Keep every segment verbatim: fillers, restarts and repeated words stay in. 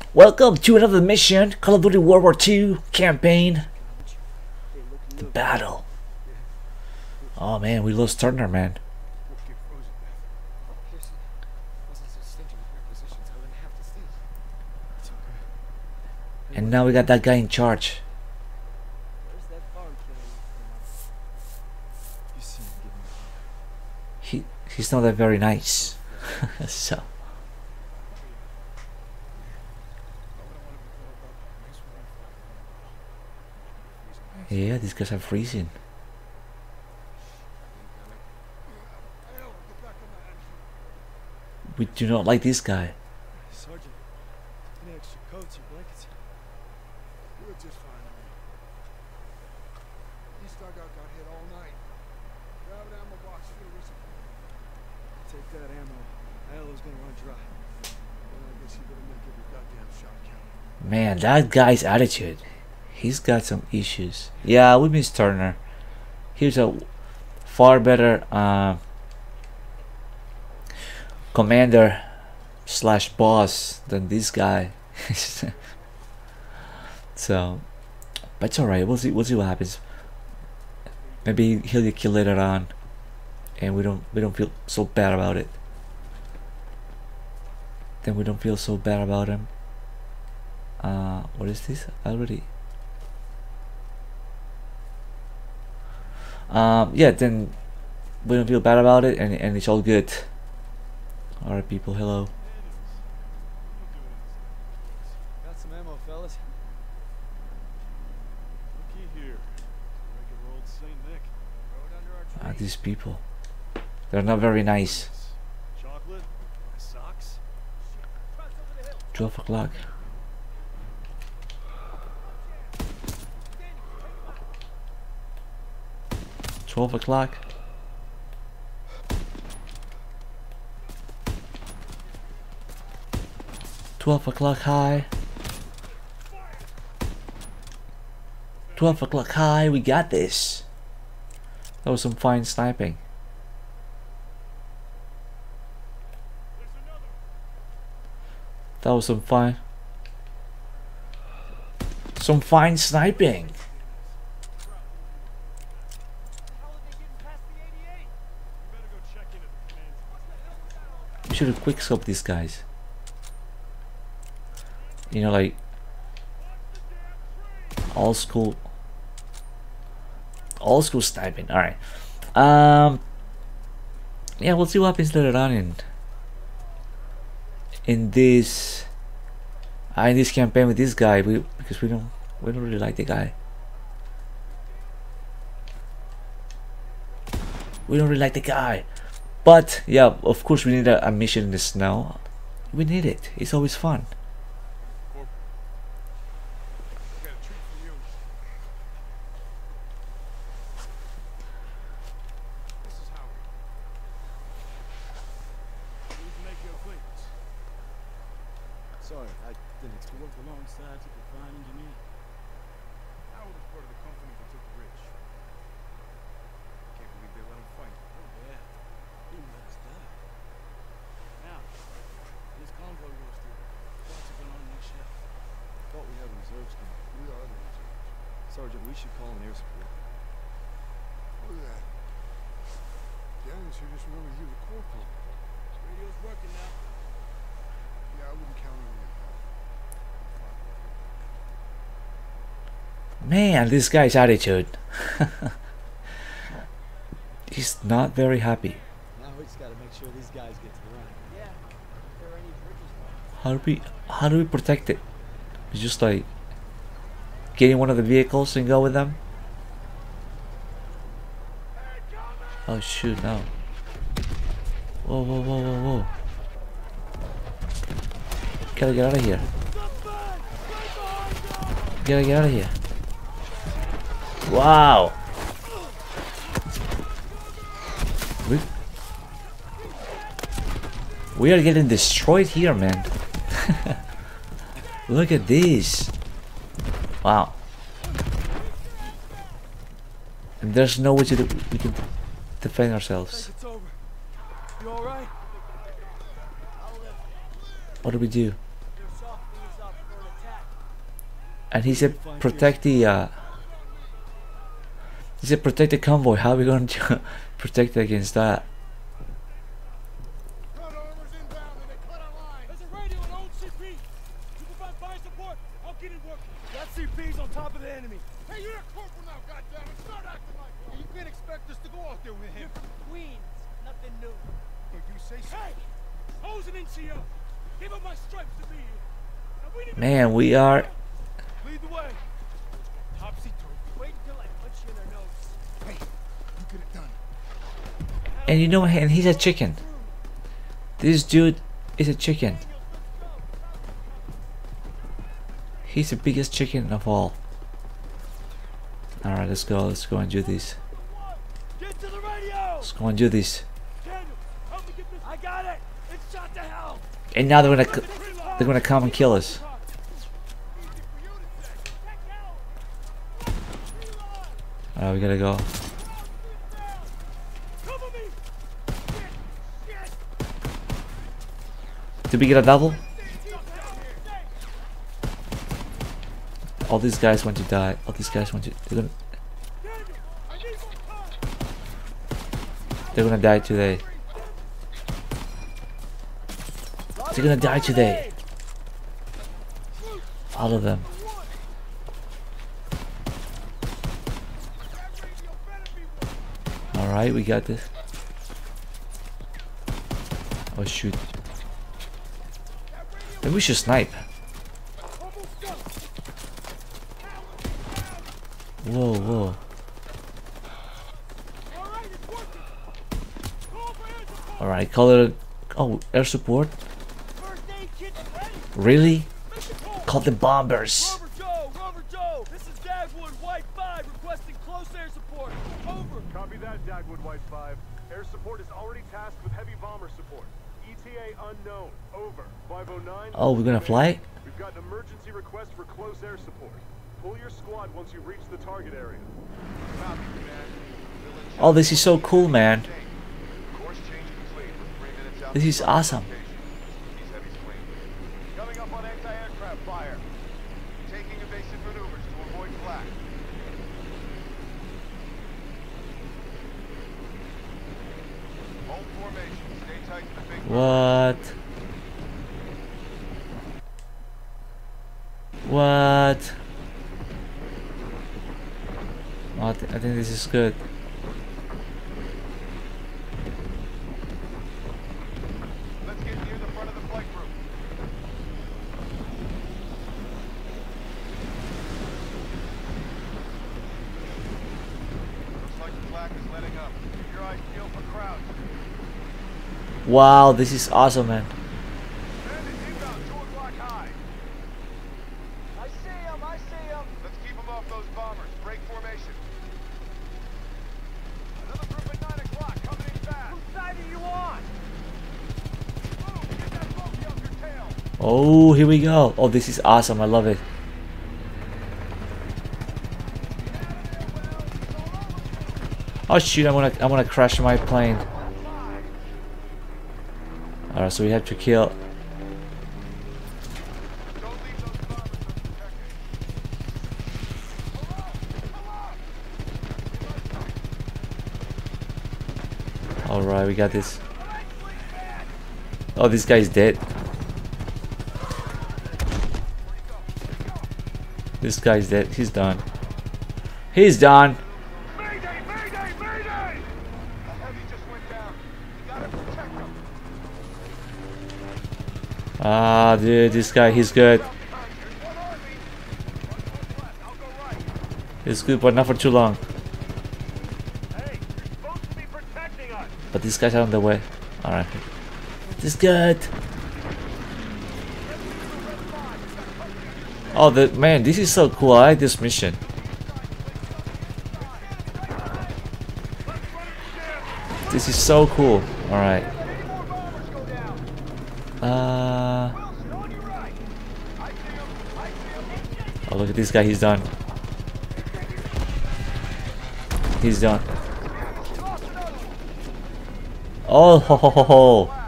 Welcome to another mission, Call of Duty World War Two campaign. The battle. Oh man, we lost Turner, man. And now we got that guy in charge. He he's not that very nice. So yeah, these guys are freezing. We do not like this guy. Sergeant, any extra coats or blankets? We're just fine. East dugout got hit all night. Grab an ammo box for the resupply. Take that ammo. Ammo's gonna run dry. Well, I guess you better make every goddamn shot count. Man, that guy's attitude. He's got some issues. Yeah, we miss Turner. He's a far better uh, commander slash boss than this guy. So, but it's alright. We'll see. We'll see what happens. Maybe he'll get killed later on, and we don't we don't feel so bad about it. Then we don't feel so bad about him. Uh, what is this? I already. Um, yeah, then we don't feel bad about it, and and it's all good. Alright, people. Hello. Got some ammo, fellas. Looky here. Regular old Saint Nick. Throw it under our tree. Ah, these people. They're not very nice. Chocolate, my socks. Twelve o'clock. Twelve o'clock. Twelve o'clock high. Twelve o'clock high. We got this. That was some fine sniping. That was some fine. Some fine sniping. We should have quickscoped these guys. You know, like all school, all school sniping. All right. Um. Yeah, we'll see what happens later on in in this uh, in this campaign with this guy. We because we don't we don't really like the guy. We don't really like the guy. But yeah, of course we need a, a mission in the snow. We need it. It's always fun. Sorry, I didn't expect to work alongside such a fine engineer. I was part of the company that took Rich. Can't believe they let him fight. Oh yeah, he let us die. Now, this convoy goes through. What's going on next shift? Thought we had reserves coming. We are the reserves. Sergeant, we should call an air support. Look at that. Daniels here just remembered he was a corporal. Radio's working now. Yeah, I wouldn't count on you. Man, this guy's attitude. He's not very happy. Now we just gotta make sure these guys get to the run. Yeah. If there are any bridges left. How do we how do we protect it? It's just like get in one of the vehicles and go with them. Oh shoot, no. Whoa, whoa, whoa, whoa, whoa. Gotta get out of here. Gotta get out of here. Wow. We, we are getting destroyed here, man. Look at this. Wow. And there's no way to do, we can defend ourselves. It's over. You alright? What do we do? They're softening us up. And he said protect the uh he said protect the convoy. How are we going to protect against that? Front armor's inbound and they cut our line. There's a radio and old C P. You provide fire support, I'll get it working. That C P's on top of the enemy. Hey, you're a corporal now, goddammit. Start acting like one. You can't expect us to go out there with him. You're from Queens. Nothing new. If you say so. Hey! Hose an N C O. Give up my stripes to be here. Now we need to Man, we are. Lead the way. Topsy-turvy. Wait until I punch you in the nose. Hey, you get it done. And you know, and he's a chicken. This dude is a chicken. He's the biggest chicken of all. Alright, let's go. Let's go and do this. Get to the radio! Let's go and do this. Daniel, help me get this. I got it! It's shot to hell! And now they're gonna, c- they're gonna come and kill us. Alright, we gotta go. Cover me! Shit! Did we get a double? All these guys want to die. All these guys want to. They're gonna. They're gonna die today. They're gonna die today. All of them. Alright, we got this. Oh shoot. Maybe we should snipe. Whoa, whoa. Alright, call it. Oh, air support? First aid kit ready! Really? Mission call! Call the bombers. Rover Joe! Rover Joe! This is Dagwood White five requesting close air support. Over! Copy that, Dagwood White five. Air support is already tasked with heavy bomber support. E T A unknown. Over. five oh nine. Oh, we're gonna fly? We've got an emergency request for close air support. Pull your squad once you reach the target area. Copy, command. Oh, this is so cool, man. Course change complete. Three minutes out. This is awesome. He's heavy swing. Coming up on anti-aircraft fire. Taking evasive maneuvers to avoid flak. Hold formation. Stay tight to the big bird. What? What? Oh, I, th I think this is good. Let's get near the front of the flight group. Looks like the flak is letting up. Keep your eyes peeled for crowds. Wow, this is awesome, man. Bandit inbound, two o'clock high. I see him! I see him! Let's keep them off those bombers. Break formation. Another group at nine o'clock, coming in fast. Whose side are you on? Move, get that monkey off your tail. Oh, here we go. Oh, this is awesome. I love it. Oh shoot! I wanna, I wanna crash my plane. All right, so we have to kill. Don't leave those bombers unprotected. All right, we got this. Oh, this guy's dead. This guy's dead. He's done. He's done. Mayday! Mayday! Mayday! A heavy just went down. You gotta protect him. Ah, dude, this guy, he's good. One army. One foot left. I'll go right. He's good, but not for too long. Hey, you're supposed to be protecting us. But these guys are on the way. All right. This is good. Oh, the man, this is so cool. I like this mission. This is so cool. All right. Any more bombers go down. Uh. Wilson, on your right. I see him. I see him. Oh, look at this guy. He's done. He's done. Toss another one. Oh, ho, ho, ho, ho. Guess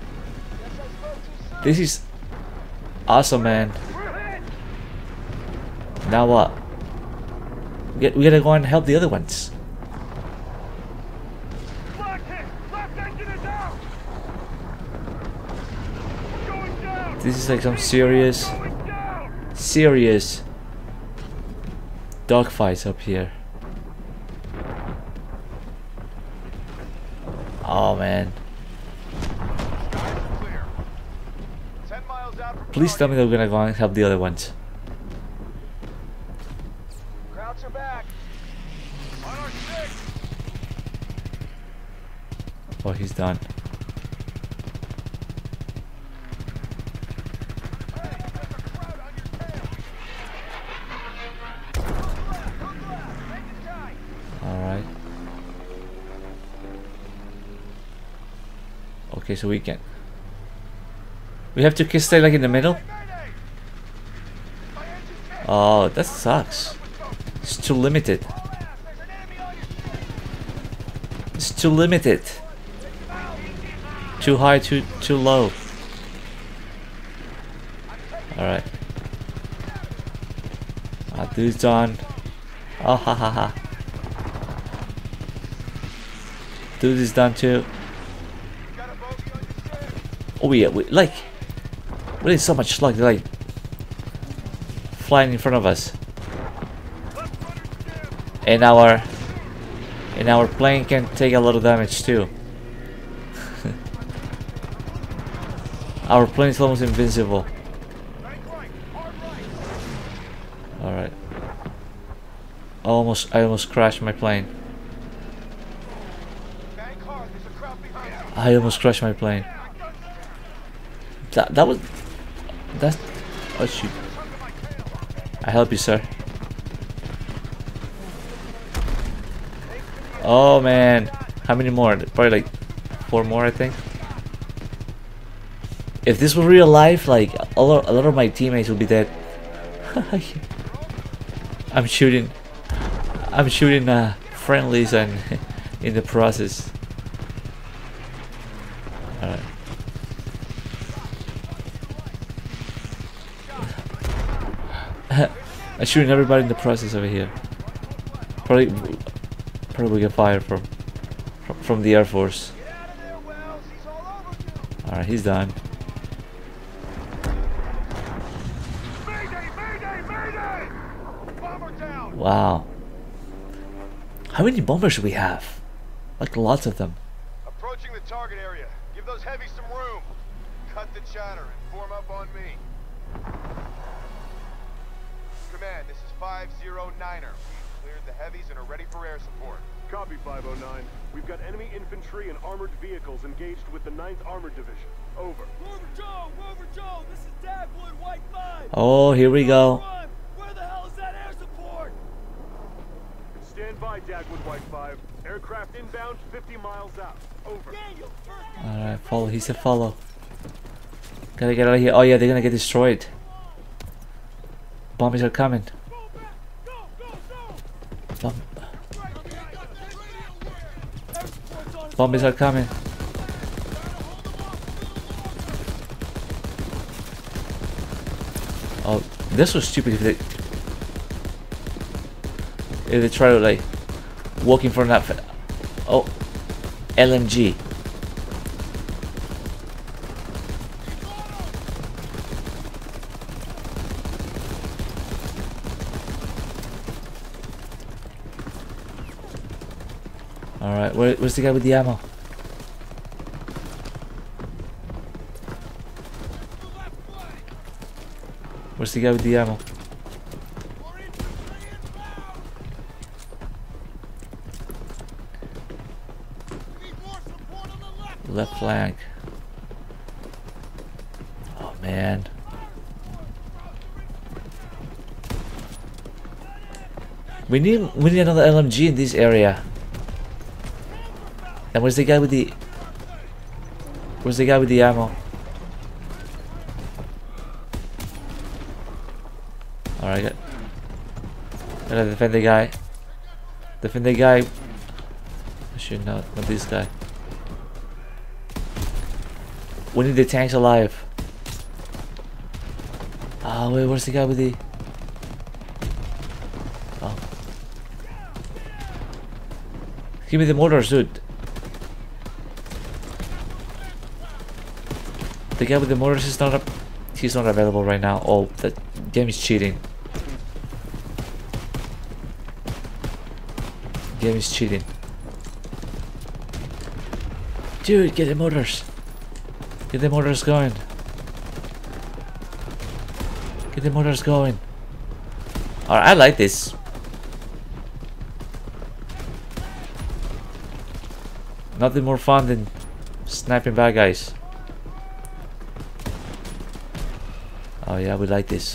I spoke too soon. This is awesome, man. We're hit. Now what? We, get, we gotta go and help the other ones. Black hit! Left engine is out! Going down! This is like some serious, Going down! serious dogfights up here. Oh man. Skies clear. Ten miles out from Please tell me target. they're gonna go and help the other ones. Krauts are back. On our six. Oh, he's done. Hey, there's a Kraut on your tail. Look left, look left. Make it tight. Alright. Okay, so we can. We have to stay like in the middle? Mayday! My engine's dead. Oh, that sucks. It's too limited. All ass, there's an enemy on your six. It's too limited. Too high, too too low. Alright. Ah, dude's done. Oh, ha ha ha. Dude is done too. Got a bogey on your six. Oh yeah, we, like, really so much luck. They're like flying in front of us, Left runner's jammed. and our and our plane can take a lot of damage too. Our plane is almost invincible. Bank right, hard right. All right. Almost, I almost crashed my plane. Bank hard, there's a Kraut behind you. I almost crashed my plane. That that was that's. Oh shoot! I help you, sir. Oh man, how many more? Probably like four more, I think. If this were real life, like a lot, a lot of my teammates would be dead. I'm shooting, I'm shooting uh, friendlies and in the process. Alright. I'm shooting everybody in the process over here. Probably, probably get fired from, from, from the Air Force. Get out of there, Wells. He's all over you. Alright, he's done. Mayday, mayday, mayday! Bomber down. Wow. How many bombers do we have? Like lots of them. Approaching the target area. Give those heavies some room. Cut the chatter and form up on me. Command, this is five zero niner. We've cleared the heavies and are ready for air support. Copy, five oh nine. We've got enemy infantry and armored vehicles engaged with the ninth Armored Division. Over. Rover Joe, Rover Joe, this is Dagwood, White five. Oh, here we go. Run. Where the hell is that air support? Stand by, Dagwood White five. Aircraft inbound fifty miles out. Over. Daniel, first. Alright, follow. He said follow. Gotta get out of here. Oh yeah, they're gonna get destroyed. Bombers are coming. Go back. Go, go, go. Bomb Air support's on its bombers way. are coming. Oh, this was stupid if they if they try to like walk in front of that. Oh, L M G. All right, where, where's the guy with the ammo? Where's the guy with the ammo? Left flank. Oh man. We need we need another L M G in this area. And where's the guy with the Where's the guy with the ammo? Alright, got gotta defend the guy. Defend the guy. Actually no, not this guy. We need the tanks alive. Oh wait, where's the guy with the Give me the mortars, dude. The guy with the mortars is not up. He's not available right now. Oh, that game is cheating. Game is cheating. Dude, get the mortars. Get the mortars going. Get the mortars going. Alright, I like this. Nothing more fun than sniping bad guys. Oh yeah, we like this.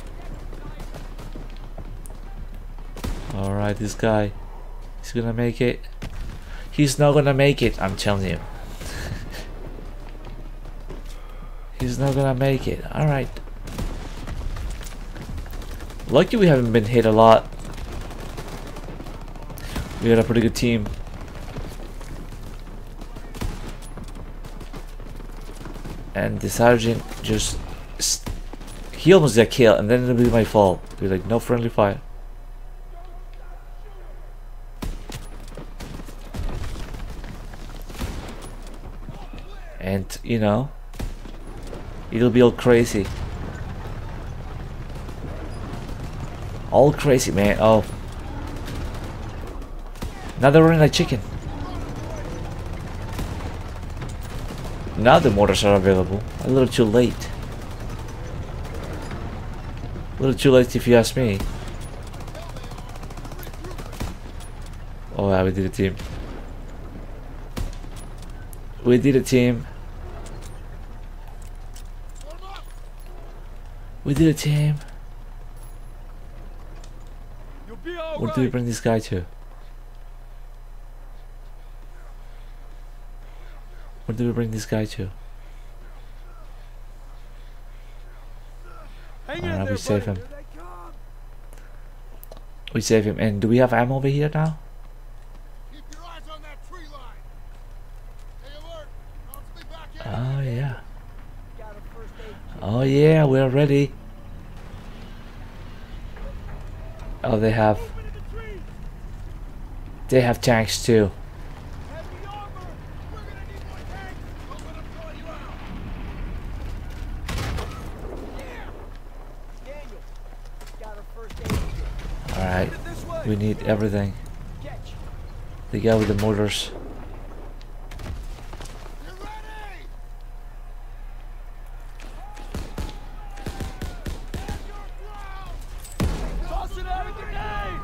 Alright, this guy. He's gonna make it. He's not gonna make it, I'm telling you. He's not gonna make it. Alright. Lucky we haven't been hit a lot. We got a pretty good team. And the sergeant just... He almost got killed, and then it'll be my fault. Be like, no friendly fire. And, you know, it'll be all crazy. All crazy, man. Oh. Now they're running like chicken. Now the mortars are available. A little too late. A little too late if you ask me. Oh yeah, we did a team. We did a team. We did a team. You'll be all Where do we right. bring this guy to? Where do we bring this guy to? Hang in Alright, there, we save buddy. him. Here they come. We save him. And do we have ammo over here now? Keep your eyes on that tree line. Stay alert. I'll be back in. Oh yeah. Got a first aid kit. Oh yeah, we're ready. Oh, they have Movement in the trees. they have tanks too. Heavy armor. We're gonna need more tanks. Don't let them draw you out. Daniel, got a first aid kit. All right, Headed this way. we need everything. Catch. The guy with the mortars. Get ready. Toss it out a grenade.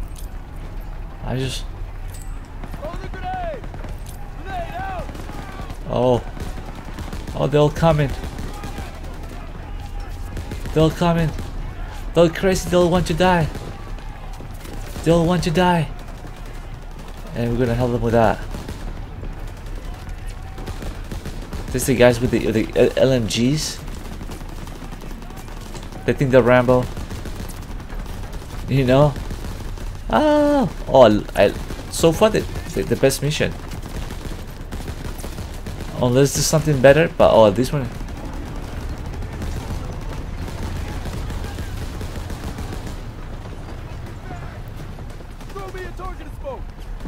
I just Throw the grenade. Grenade out. oh oh they're all coming. They're all coming. They're crazy. They all want to die. They all want to die. And we're gonna help them with that. This the guys with the, with the L M Gs. They think they're Rambo. You know? Oh, oh! I, so far the, the the best mission. Unless there's something better, but oh, this one. Throw me a target smoke.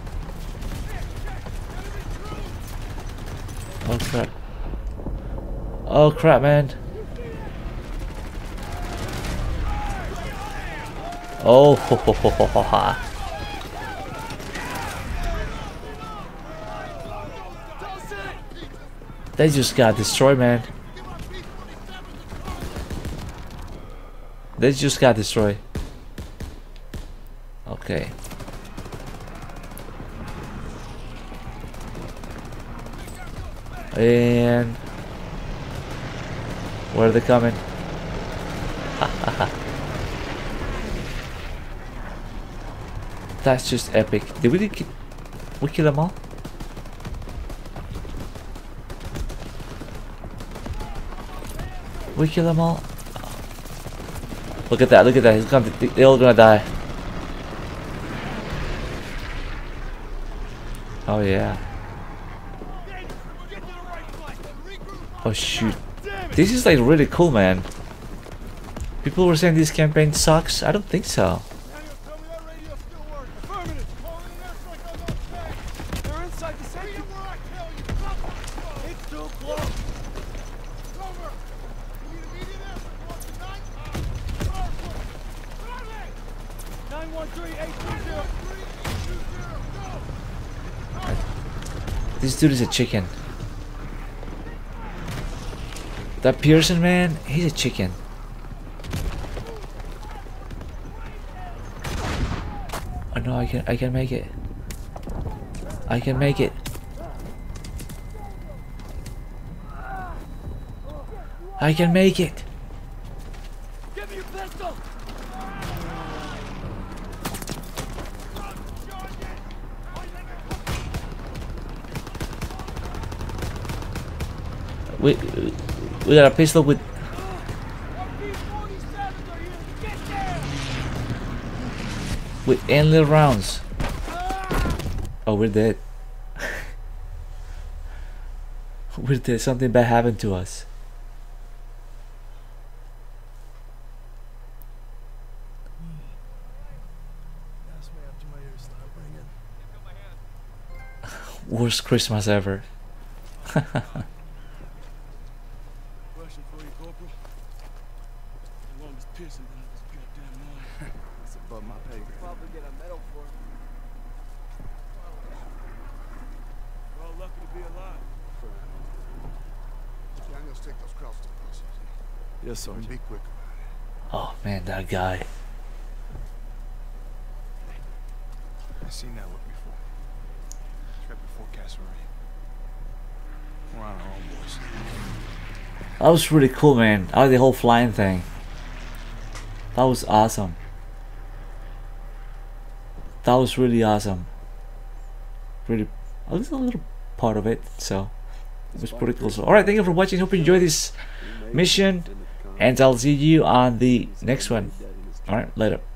Oh crap! Oh crap, man! Oh, ho, ho, ho, ho, ho, ha. Toss it. They just got destroyed, man. They just got destroyed. Okay. And where are they coming? That's just epic. Did we ki we kill them all? We kill them all. Look at that! Look at that! He's gonna, they're all gonna die. Oh yeah. Oh shoot! This is like really cool, man. People were saying this campaign sucks. I don't think so. Daniel, tell me that radio still works. Affirmative. Calling an airstrike on those tanks. one three eight three zero. This dude is a chicken. That Pearson man, he's a chicken. Oh no, I can I can make it. I can make it. I can make it. Give me your pistol. We we got a pistol with with endless rounds. Oh, we're dead. We're dead. Something bad happened to us. Worst Christmas ever. Question for you, Corporal. How long has Pearson been at this goddamn mine? It's above my pay grade. Probably get a medal for it. We're all lucky to be alive. Daniels, take those crowds to the process. Yes, sir. And be quick about it. Oh man, that guy. I've seen that look before. It's right before Castlereagh. We're on our own, boys. That was really cool, man. I like the whole flying thing. That was awesome. That was really awesome. Really, I was a little part of it, so it was pretty cool. So, alright, thank you for watching. Hope you enjoyed this mission, and I'll see you on the next one. Alright, later.